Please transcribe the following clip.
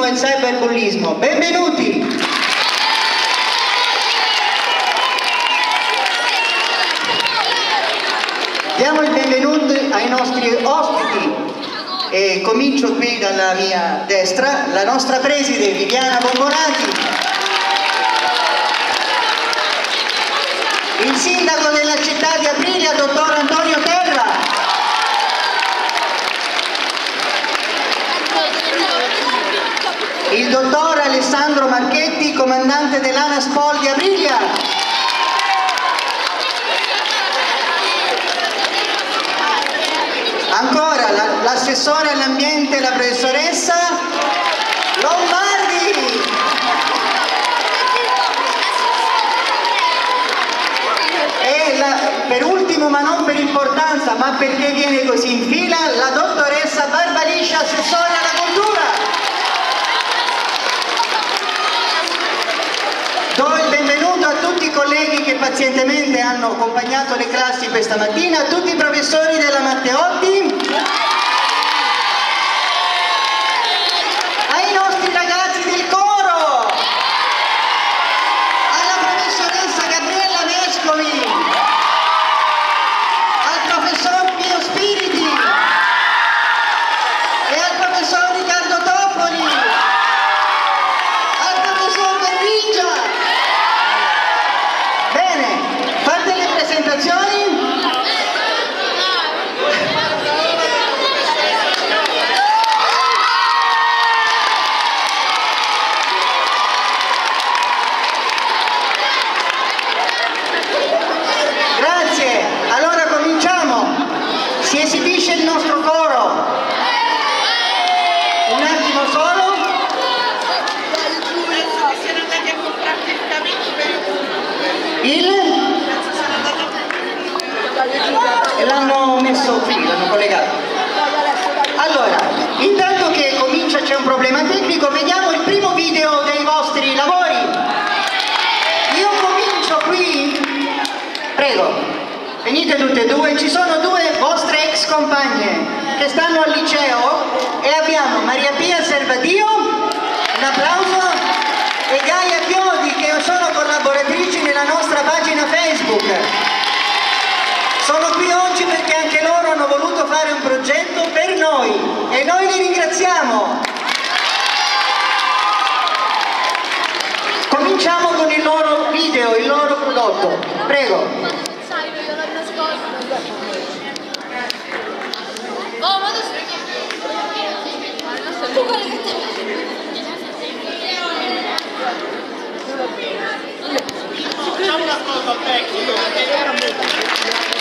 e il cyberbullismo. Benvenuti! Diamo il benvenuto ai nostri ospiti e comincio qui dalla mia destra, la nostra preside Viviana Bombonati, il sindaco della città di Aprilia, dottor Antonio Terra, il dottor Alessandro Marchetti, comandante dell'Anaspol di Aprilia, ancora l'assessore all'ambiente, la professoressa Lombardi, e per ultimo ma non per importanza, ma perché viene così in fila, la dottoressa Barbaliscia, assessore alla cultura. Do il benvenuto a tutti i colleghi che pazientemente hanno accompagnato le classi questa mattina, a tutti i professori della Matteotti, ai nostri ragazzi del coro, alla professoressa Gabriella Vescovi, al professor Pio Spiriti e al professor Riccardo Toffoli, al professor Berrigia. Bene, fate le presentazioni. Grazie, allora cominciamo. Si esibisce il nostro coro. Un attimo solo. E l'hanno messo qui, l'hanno collegato. Allora, intanto che comincia, c'è un problema tecnico, vediamo il primo video dei vostri lavori. Io comincio qui, prego, venite tutte e due, ci sono due vostre ex compagne che stanno al liceo e abbiamo Maria Pia Servadio, un applauso, e Gaia Chiodi, che sono collaboratrici nella nostra pagina Facebook. Sono qui oggi perché anche loro hanno voluto fare un progetto per noi e noi li ringraziamo. Cominciamo con il loro video, il loro prodotto. Prego. Facciamo una cosa tecnica.